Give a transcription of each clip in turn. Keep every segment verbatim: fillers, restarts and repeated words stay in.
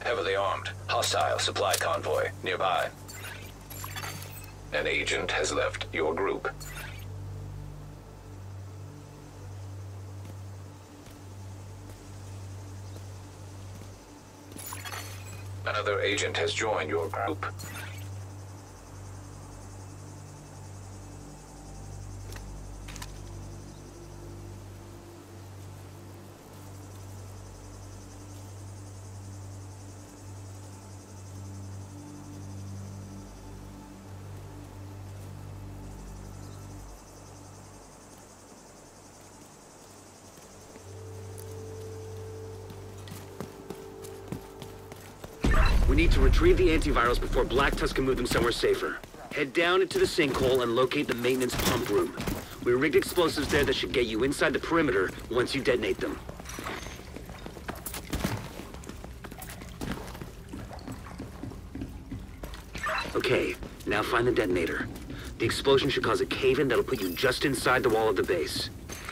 Heavily armed. Hostile supply convoy nearby. An agent has left your group. Another agent has joined your group. We need to retrieve the antivirals before Black Tusk can move them somewhere safer. Head down into the sinkhole and locate the maintenance pump room. We rigged explosives there that should get you inside the perimeter once you detonate them. Okay, now find the detonator. The explosion should cause a cave-in that'll put you just inside the wall of the base.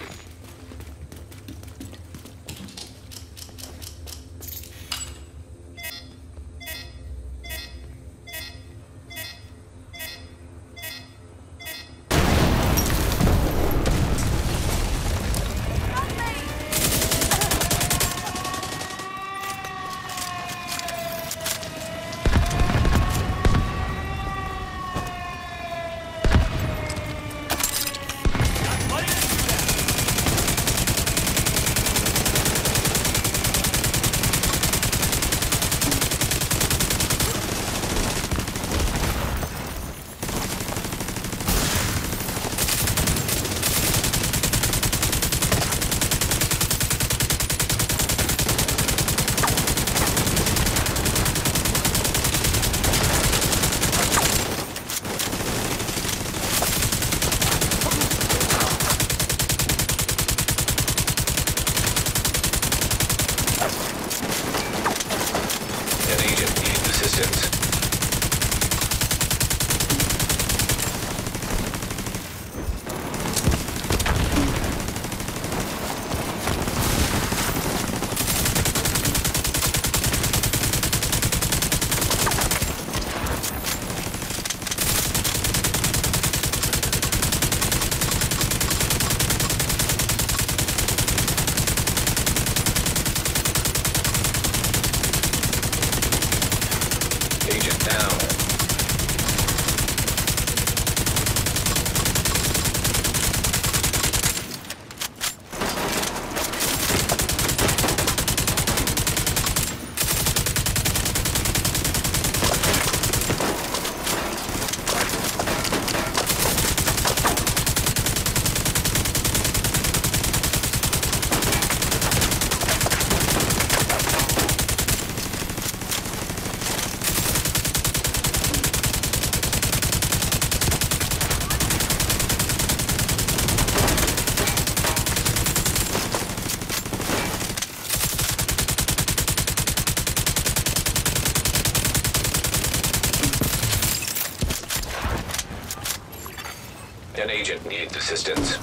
An agent needs assistance.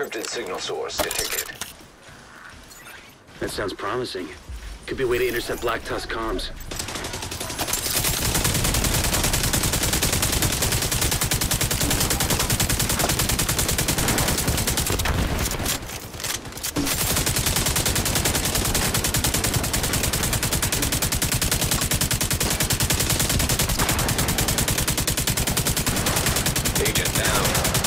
Encrypted signal source detected. That sounds promising. Could be a way to intercept Black Tusk comms. Agent down.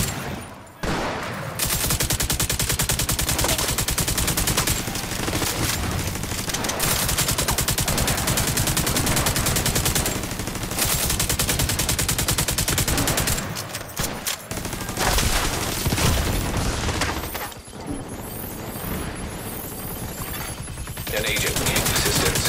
An agent needs assistance.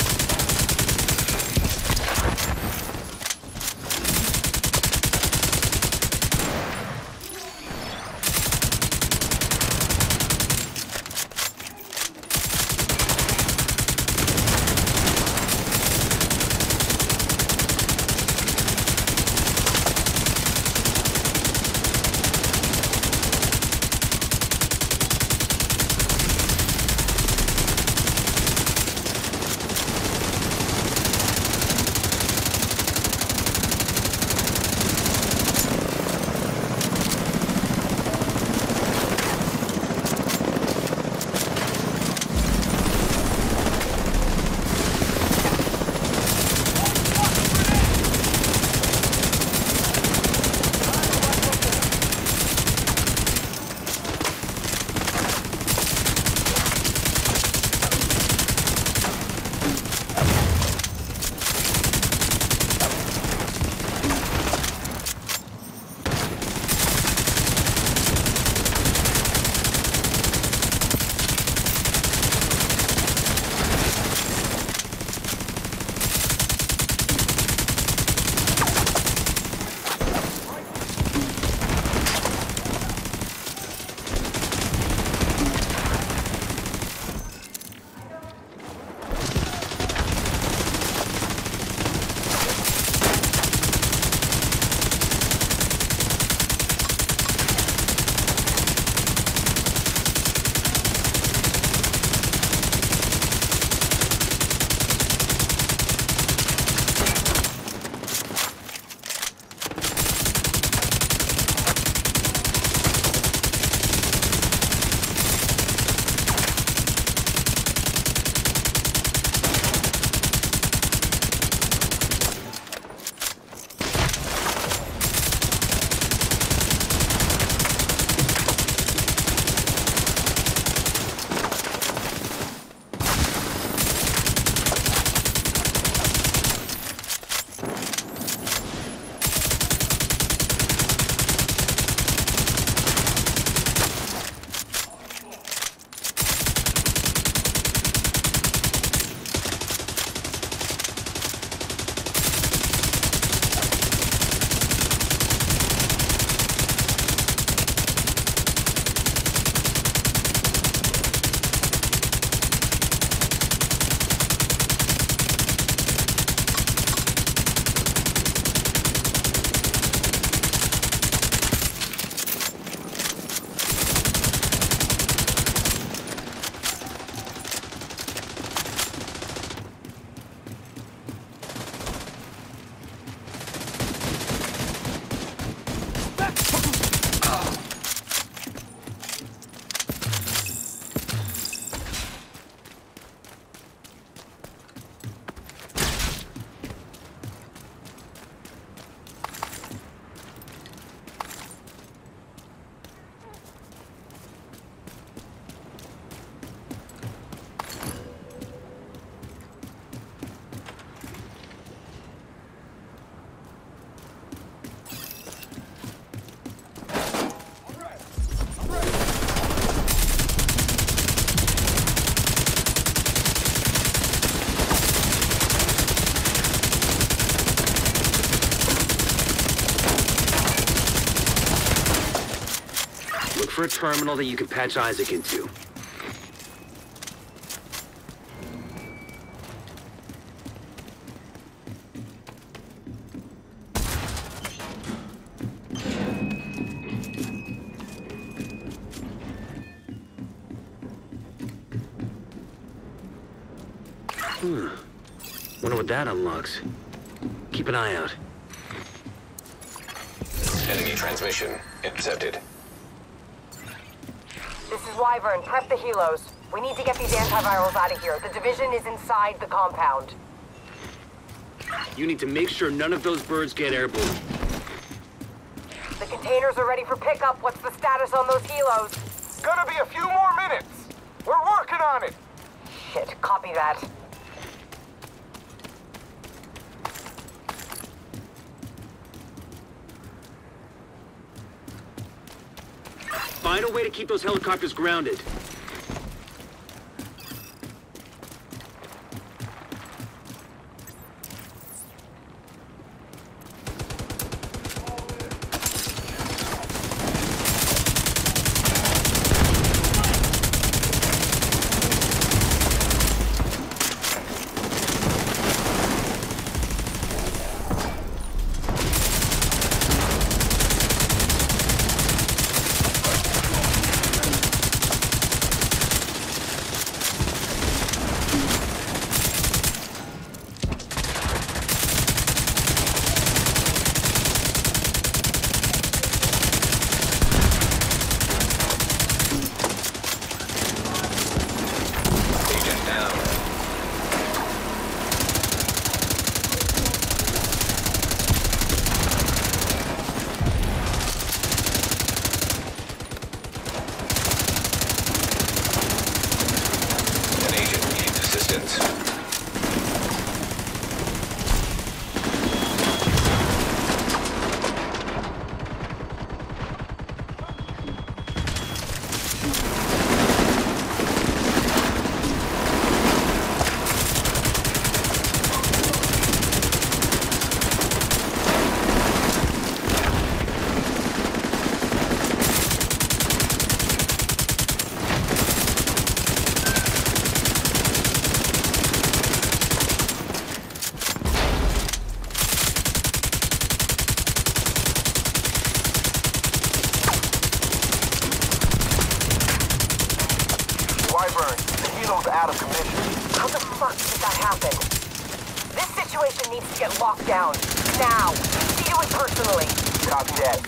for a terminal that you can patch Isaac into. Hmm. Wonder what that unlocks. Keep an eye out. Enemy transmission intercepted. This is Wyvern. Prep the helos. We need to get these antivirals out of here. The division is inside the compound. You need to make sure none of those birds get airborne. The containers are ready for pickup. What's the status on those helos? Gonna be a few more minutes. We're working on it. Shit, copy that. Find a way to keep those helicopters grounded. Wyvern, the helo's out of commission. How the fuck did that happen? This situation needs to get locked down. Now. See to it personally. Copy that.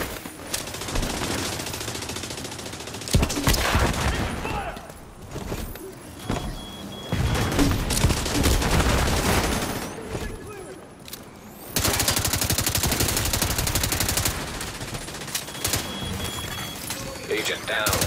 Agent down.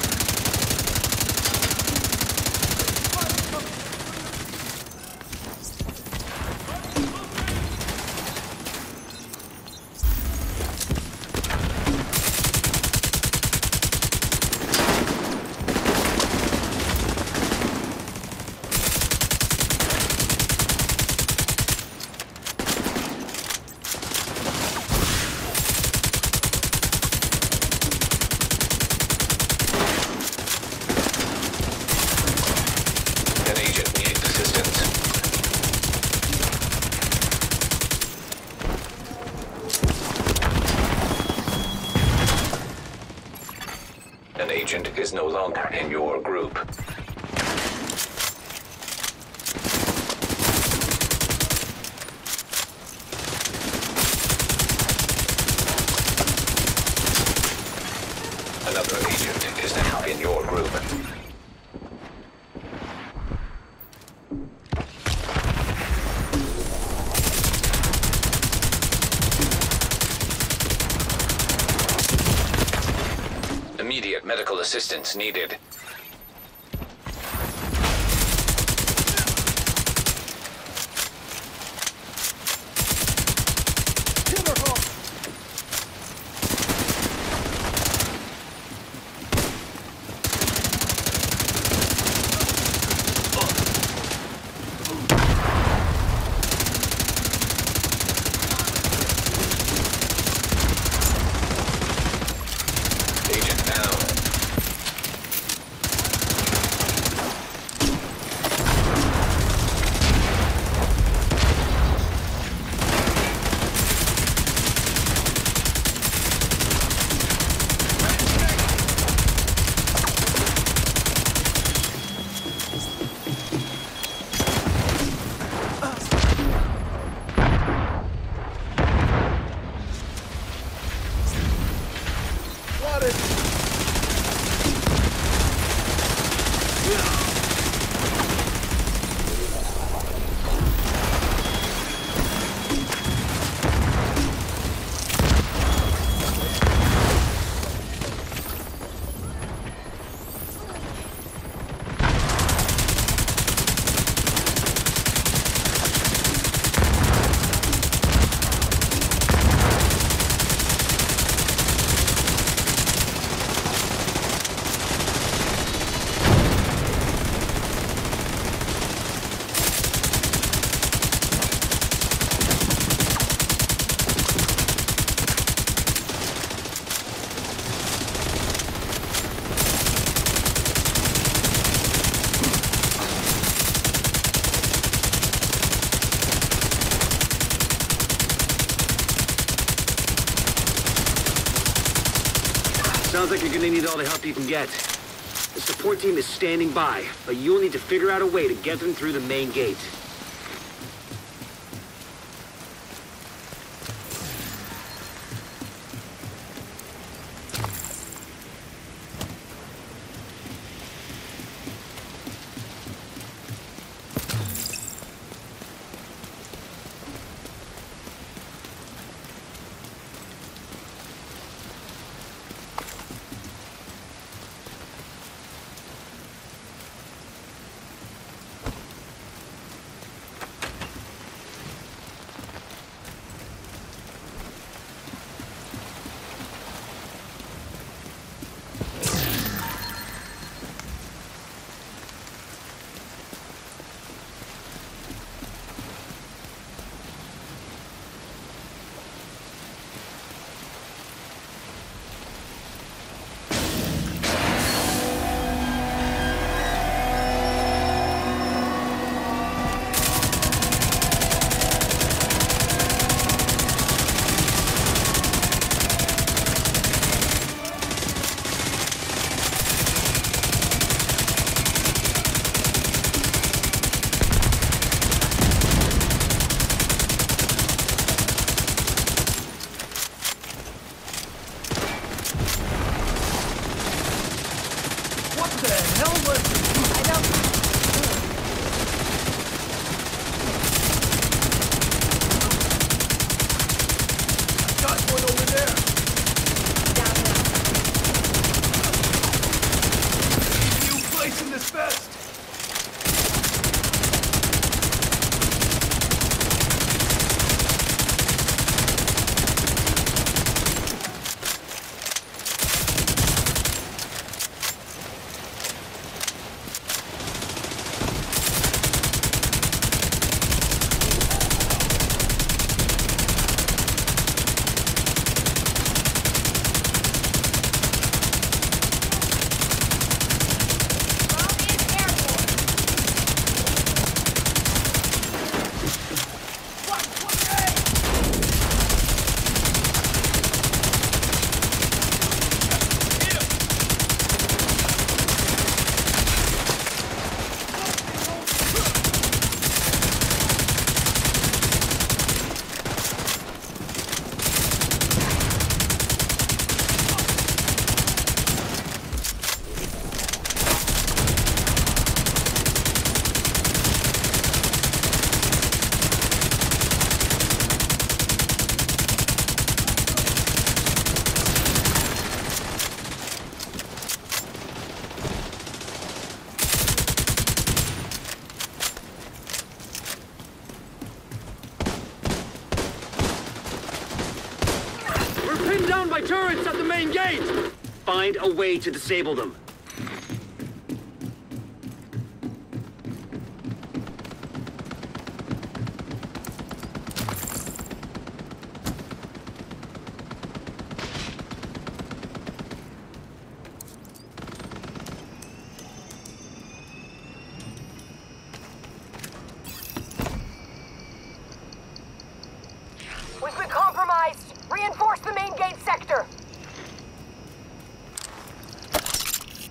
An agent is no longer in your group. Another agent is now in your group. Immediate medical assistance needed. Agent down. Sounds like you're gonna need all the help you can get. The support team is standing by, but you'll need to figure out a way to get them through the main gate. Down by turrets at the main gate! Find a way to disable them. We've been compromised! Reinforce the main gate sector!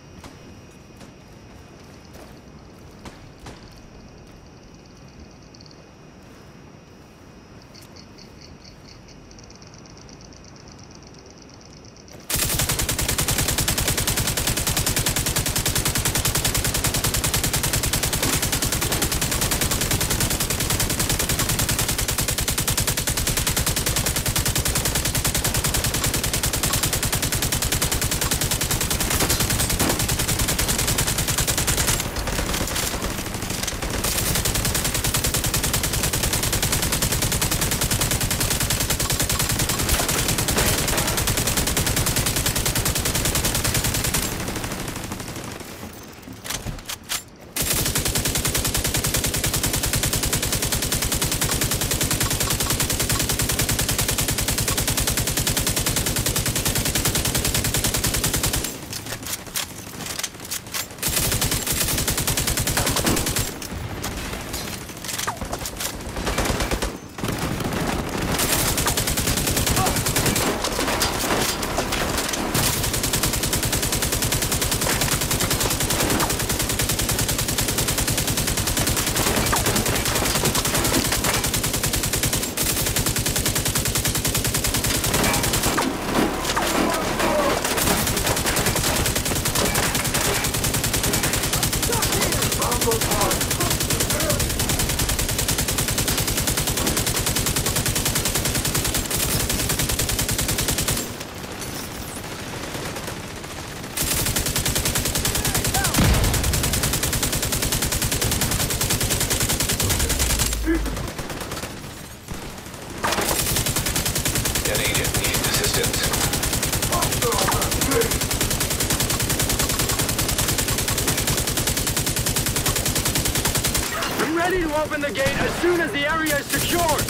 ready to open the gate as soon as the area is secured.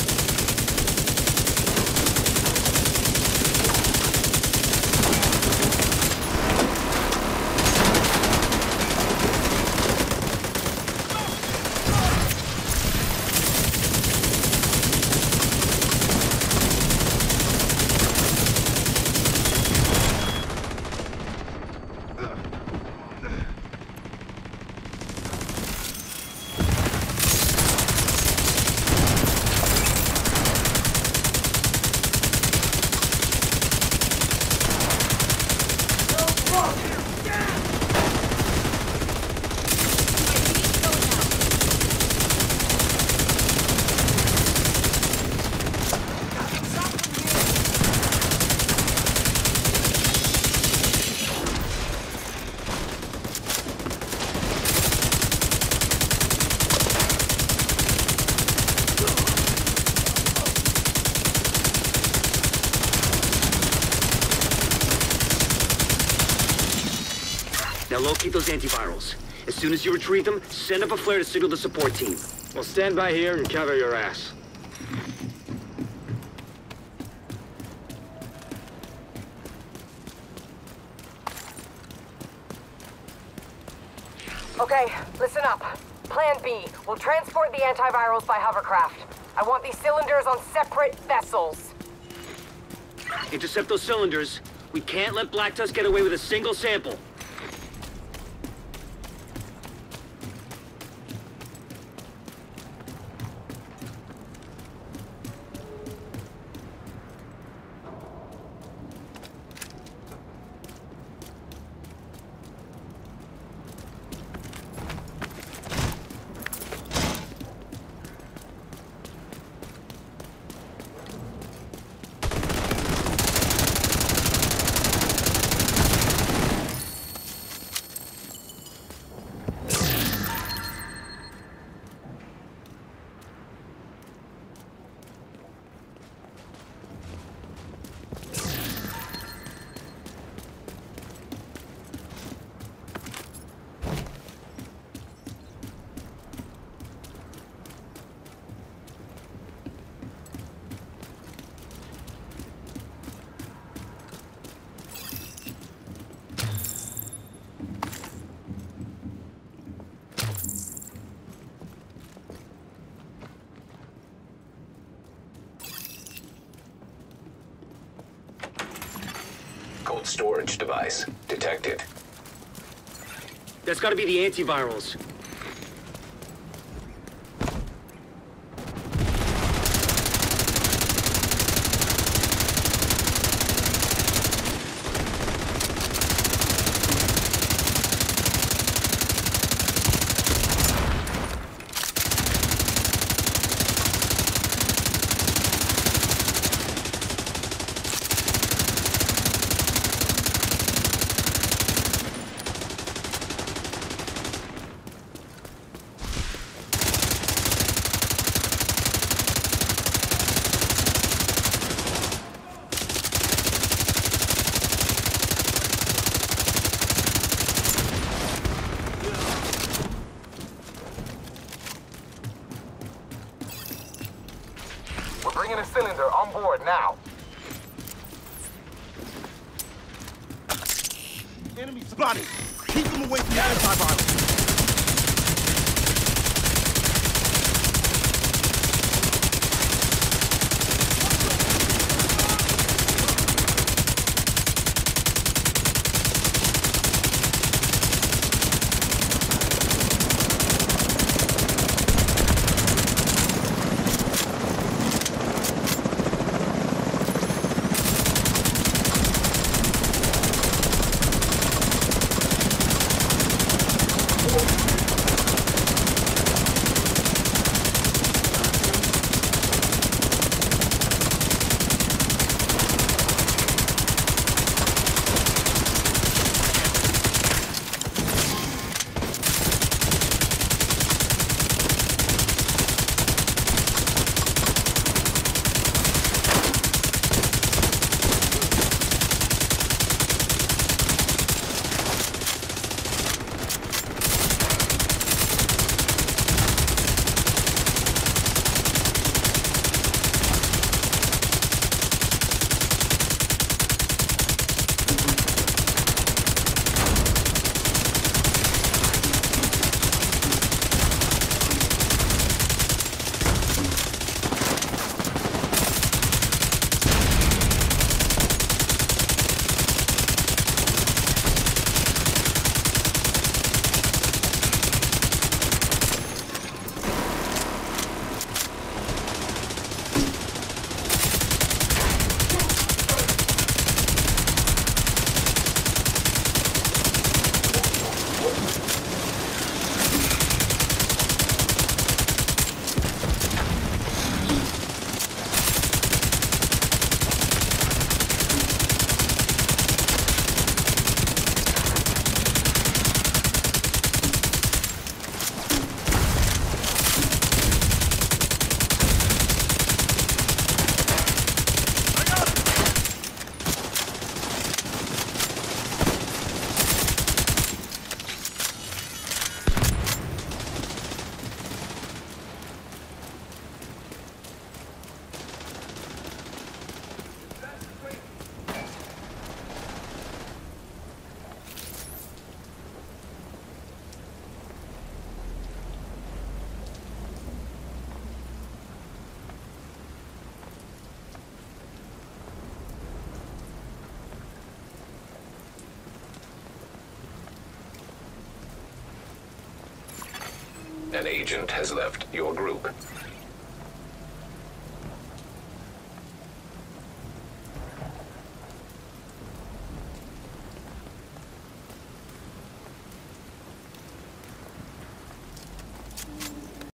Now locate those antivirals. As soon as you retrieve them, send up a flare to signal the support team. We'll stand by here and cover your ass. Okay, listen up. Plan B. We'll transport the antivirals by hovercraft. I want these cylinders on separate vessels. Intercept those cylinders. We can't let Black Tusk get away with a single sample. Cold storage device detected. That's gotta be the antivirals. We're bringing a cylinder on board now. Enemy spotted. Keep them away from the antivirals. An agent has left your group.